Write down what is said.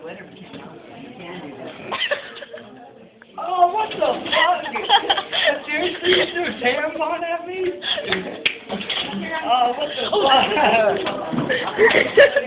Oh, what the fuck? Seriously, you threw a tampon at me? Oh, what the fuck?